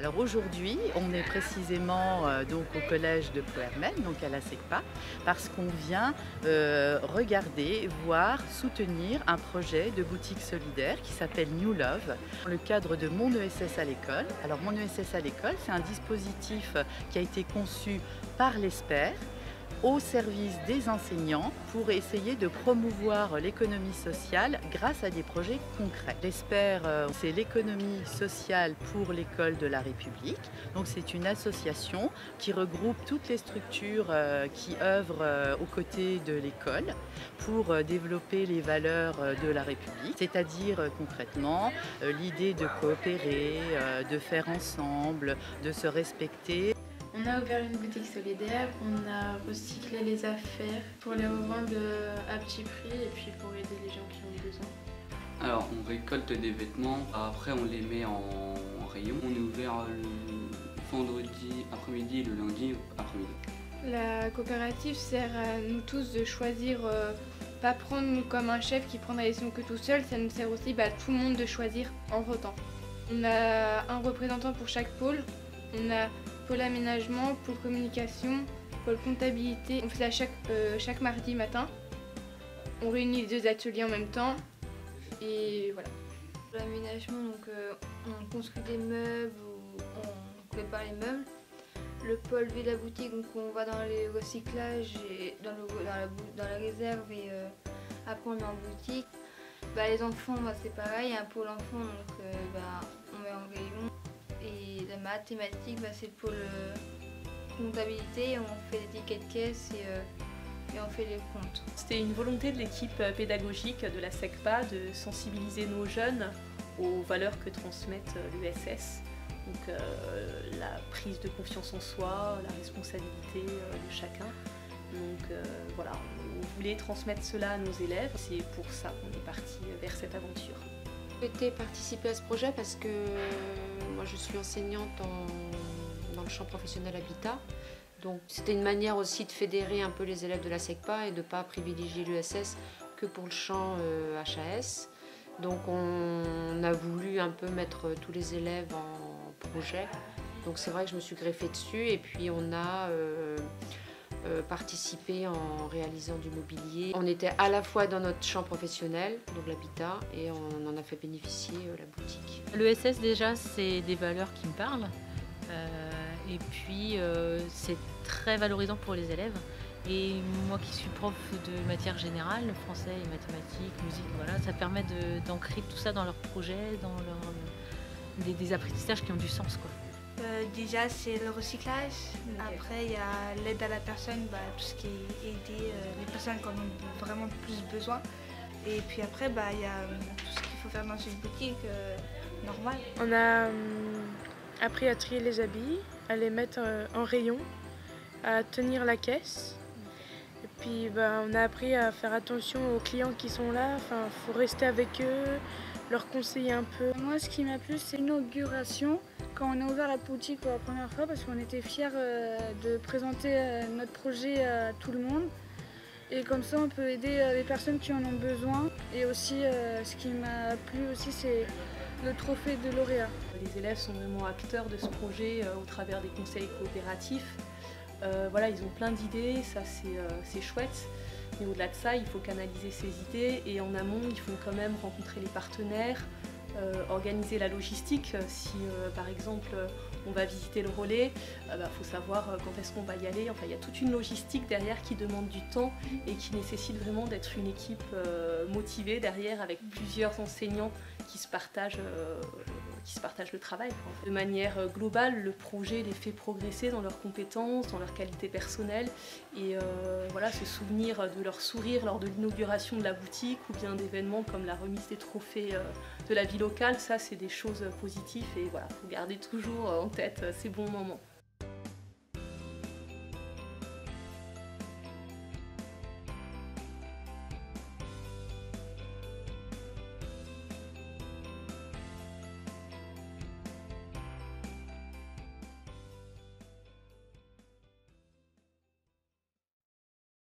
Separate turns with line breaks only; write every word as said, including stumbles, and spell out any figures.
Alors aujourd'hui, on est précisément euh, donc au collège de Ploërmel, donc à la SECPA, parce qu'on vient euh, regarder, voir, soutenir un projet de boutique solidaire qui s'appelle New Love, dans le cadre de Mon E S S à l'école. Alors Mon E S S à l'école, c'est un dispositif qui a été conçu par l'E S P E R, au service des enseignants pour essayer de promouvoir l'économie sociale grâce à des projets concrets. L'E S P E R, c'est l'économie sociale pour l'école de la République. Donc c'est une association qui regroupe toutes les structures qui œuvrent aux côtés de l'école pour développer les valeurs de la République, c'est-à-dire concrètement l'idée de coopérer, de faire ensemble, de se respecter.
On a ouvert une boutique solidaire, on a recyclé les affaires pour les revendre à petit prix et puis pour aider les gens qui ont besoin.
Alors on récolte des vêtements, après on les met en rayon. On est ouvert le vendredi après-midi et le lundi après-midi.
La coopérative sert à nous tous de choisir, euh, pas prendre comme un chef qui prend la décision que tout seul, ça nous sert aussi bah, tout le monde de choisir en votant. On a un représentant pour chaque pôle, on a pôle aménagement, pôle communication, pôle comptabilité. On fait ça chaque, euh, chaque mardi matin. On réunit les deux ateliers en même temps et voilà.
L'aménagement, donc euh, on construit des meubles ou on prépare les meubles. Le pôle V de la boutique, donc on va dans les recyclages et dans, le, dans, la, dans la réserve et euh, après on met en boutique. Bah, les enfants, bah, c'est pareil, il y a un pôle enfant, donc euh, bah, on met en rayon. Et la mathématique, bah, c'est le pôle euh, comptabilité, on fait des tickets de caisse et, euh, et on fait les comptes.
C'était une volonté de l'équipe pédagogique de la SECPA de sensibiliser nos jeunes aux valeurs que transmettent l'U S S. Donc euh, la prise de confiance en soi, la responsabilité euh, de chacun. Donc euh, voilà, on voulait transmettre cela à nos élèves. C'est pour ça qu'on est parti vers cette aventure.
J'ai souhaité participer à ce projet parce que moi je suis enseignante en, dans le champ professionnel habitat. Donc c'était une manière aussi de fédérer un peu les élèves de la SECPA et de ne pas privilégier l'U S S que pour le champ euh, H A S. Donc on a voulu un peu mettre tous les élèves en projet. Donc c'est vrai que je me suis greffée dessus et puis on a euh, euh, participé en réalisant du mobilier. On était à la fois dans notre champ professionnel, donc l'habitat, et on en a fait bénéficier euh, la boutique.
L'E S S déjà c'est des valeurs qui me parlent euh, et puis euh, c'est très valorisant pour les élèves. Et moi qui suis prof de matière générale, français et mathématiques, musique, voilà, ça permet d'ancrer tout ça dans leurs projets, dans leur, des, des apprentissages qui ont du sens, quoi.
Euh, déjà c'est le recyclage, okay. Après il y a l'aide à la personne, bah, tout ce qui est aider euh, les personnes qui en ont vraiment plus besoin. Et puis après bah, il y a euh, tout ce qu'il faut faire dans une boutique euh, normale.
On a euh, appris à trier les habits, à les mettre euh, en rayon, à tenir la caisse. Et puis bah, on a appris à faire attention aux clients qui sont là, enfin faut rester avec eux, leur conseiller un peu.
Moi ce qui m'a plu c'est l'inauguration, quand on a ouvert la boutique pour la première fois parce qu'on était fiers euh, de présenter euh, notre projet à tout le monde. Et comme ça on peut aider euh, les personnes qui en ont besoin. Et aussi euh, ce qui m'a plu aussi c'est le trophée de lauréat.
Les élèves sont vraiment acteurs de ce projet euh, au travers des conseils coopératifs. Euh, voilà, ils ont plein d'idées, ça c'est euh, chouette, mais au-delà de ça, il faut canaliser ces idées et en amont, il faut quand même rencontrer les partenaires, euh, organiser la logistique. Si euh, par exemple on va visiter le relais, il euh, bah, faut savoir quand est-ce qu'on va y aller. Enfin, il y a toute une logistique derrière qui demande du temps et qui nécessite vraiment d'être une équipe euh, motivée derrière avec plusieurs enseignants qui se partagent, euh, qui se partagent le travail. De manière globale, le projet les fait progresser dans leurs compétences, dans leurs qualités personnelles et euh, voilà, se souvenir de leur sourire lors de l'inauguration de la boutique ou bien d'événements comme la remise des trophées euh, de la vie locale, ça c'est des choses positives et voilà, faut garder toujours en tête ces bons moments.